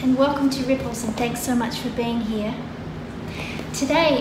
and welcome to Ripples, and thanks so much for being here. Today,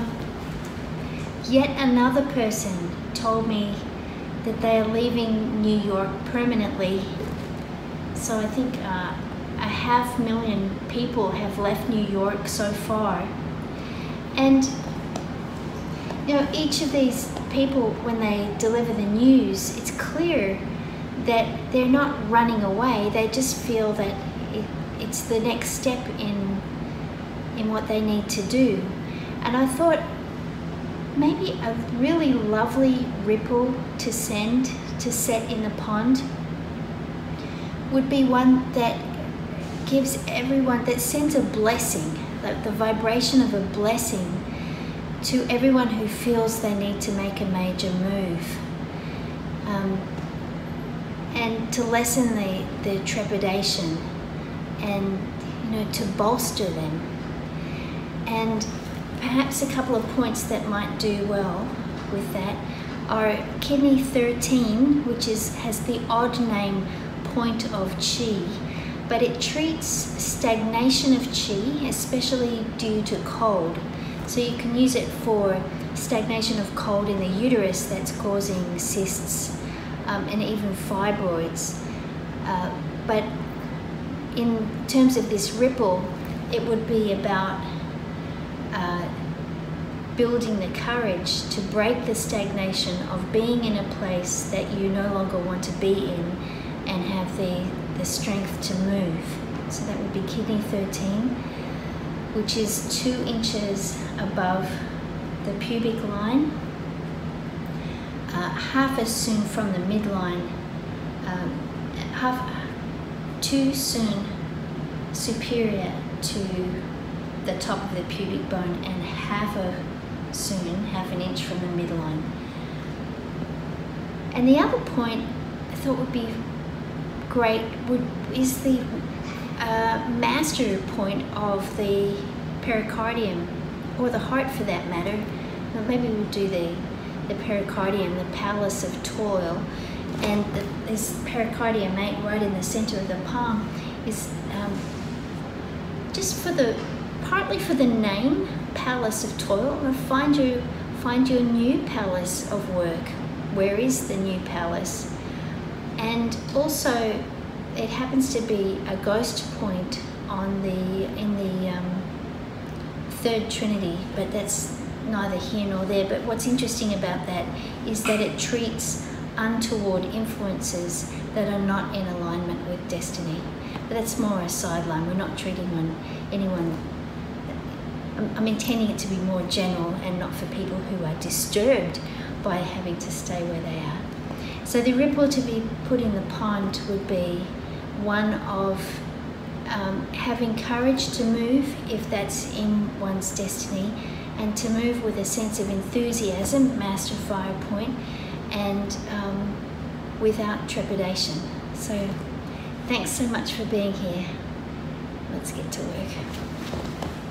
yet another person told me that they are leaving New York permanently. So I think 500,000 people have left New York so far. And you know, each of these people, when they deliver the news, it's clear that they're not running away. They just feel that it's the next step in what they need to do. And I thought maybe a really lovely ripple to set in the pond would be one that gives everyone, that sends a blessing, like the vibration of a blessing to everyone who feels they need to make a major move, and to lessen the trepidation, and to bolster them. And perhaps a couple of points that might do well with that are KI-13, which has the odd name point of Qi, but it treats stagnation of Qi, especially due to cold. So you can use it for stagnation of cold in the uterus that's causing cysts and even fibroids. But in terms of this ripple, it would be about building the courage to break the stagnation of being in a place that you no longer want to be in and have the strength to move. So that would be KI-13, which is 2 inches above the pubic line, half as soon from the midline, too soon superior to the top of the pubic bone, and half an inch from the midline. And the other point I thought would be great is the master point of the pericardium, or the heart for that matter. Well, maybe we'll do the pericardium, the palace of toil. And this pericardium 8 right in the center of the palm is just partly for the name, palace of toil, or find your new palace of work. Where is the new palace? And also, it happens to be a ghost point in the third trinity, but that's neither here nor there. But what's interesting about that is that it treats untoward influences that are not in alignment with destiny. But that's more a sideline. We're not treating anyone. I'm intending it to be more general and not for people who are disturbed by having to stay where they are. So the ripple to be put in the pond would be one of having courage to move if that's in one's destiny, and to move with a sense of enthusiasm, master fire point, and without trepidation. So thanks so much for being here. Let's get to work.